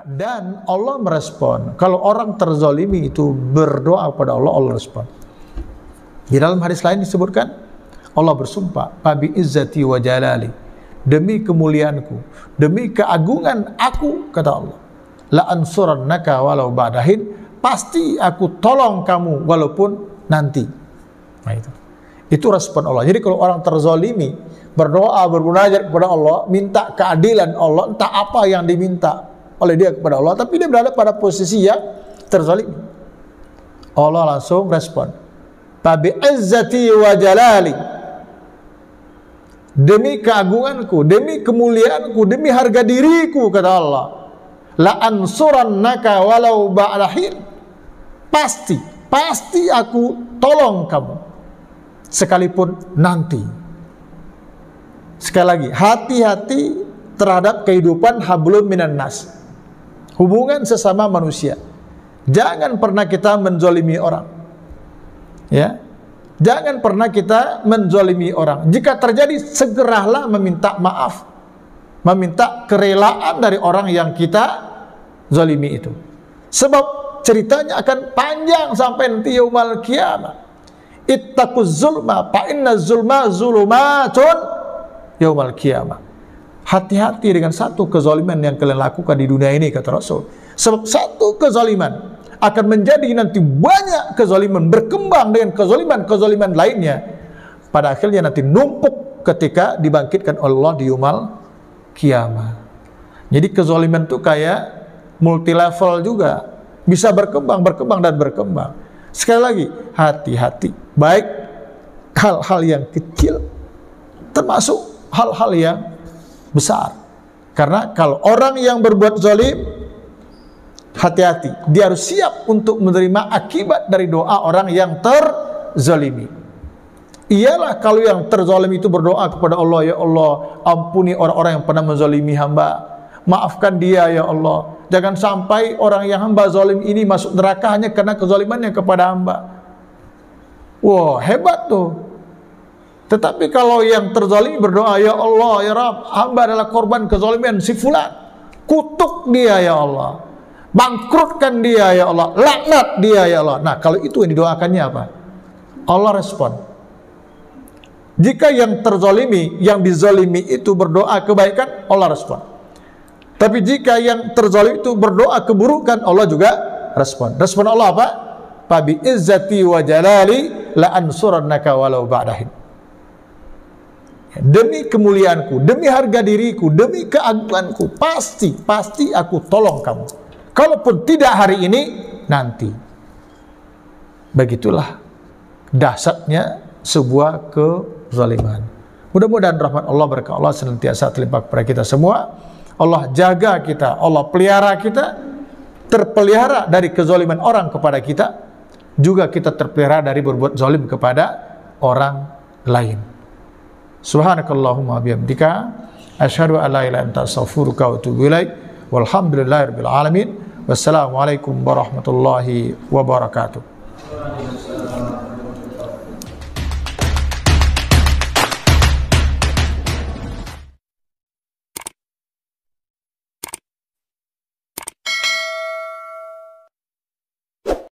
Dan Allah merespon. Kalau orang terzalimi itu berdoa kepada Allah, Allah respon. Di dalam hadis lain disebutkan, Allah bersumpah, "Fabi izzati wa jalali," demi kemuliaanku, demi keagungan aku, kata Allah, "la ansurannaka walau ba'dahin," pasti aku tolong kamu walaupun nanti. Nah itu respon Allah. Jadi kalau orang terzalimi berdoa, bermunajat kepada Allah, minta keadilan Allah, entah apa yang diminta oleh dia kepada Allah, tapi dia berada pada posisi yang terzalimi, Allah langsung respon, "Tabi izzati wa jalali," demi keagunganku, demi kemuliaanku, demi harga diriku, kata Allah, "la ansurannaka walau ba'dahin," pasti aku tolong kamu sekalipun nanti. Sekali lagi, hati-hati terhadap kehidupan hablum minan nas, hubungan sesama manusia. Jangan pernah kita menzalimi orang, ya. Jangan pernah kita menzalimi orang. Jika terjadi, segeralah meminta maaf, meminta kerelaan dari orang yang kita zalimi itu. Sebab ceritanya akan panjang sampai nanti yaumal qiyamah. Ittaquz zulma fa inna zulma zulumatun yaumal qiyamah. Hati-hati dengan satu kezaliman yang kalian lakukan di dunia ini, kata Rasul. Sebab satu kezaliman akan menjadi nanti banyak kezaliman, berkembang dengan kezaliman lainnya. Pada akhirnya nanti numpuk ketika dibangkitkan Allah di yaumal qiyamah. Jadi kezaliman itu kayak multi level juga, bisa berkembang dan berkembang. Sekali lagi, hati-hati, baik hal-hal yang kecil termasuk hal-hal yang besar. Karena kalau orang yang berbuat zalim, hati-hati, dia harus siap untuk menerima akibat dari doa orang yang terzalimi. Iyalah kalau yang terzalim itu berdoa kepada Allah, "Ya Allah, ampuni orang-orang yang pernah menzalimi hamba, maafkan dia ya Allah. Jangan sampai orang yang hamba zalim ini masuk neraka hanya karena kezalimannya kepada hamba." Wah, hebat tuh. Tetapi kalau yang terzalimi berdoa, "Ya Allah, ya Rabb, hamba adalah korban kezaliman si fulan. Kutuk dia ya Allah. Bangkrutkan dia ya Allah. Laknat dia ya Allah." Nah, kalau itu yang didoakannya apa? Allah respon. Jika yang terzalimi, yang dizalimi itu berdoa kebaikan, Allah respon. Tapi jika yang terzalim itu berdoa keburukan, Allah juga respon. Respon Allah apa? "Fabi izzati wa jalali la ansurannaka walau ba'dahin." Demi kemuliaanku, demi harga diriku, demi keagunganku, pasti aku tolong kamu. Kalaupun tidak hari ini, nanti. Begitulah dahsyatnya sebuah kezaliman. Mudah-mudahan rahmat Allah, berkah Allah senantiasa terlimpah kepada kita semua. Allah jaga kita, Allah pelihara kita, terpelihara dari kezaliman orang kepada kita, juga kita terpelihara dari berbuat zalim kepada orang lain. Subhanakallahumma bihamdika asyhadu an la ilaha illa anta astaghfiruka wa atubu ilaik. Walhamdulillahirabbil alamin. Wassalamualaikum warahmatullahi wabarakatuh.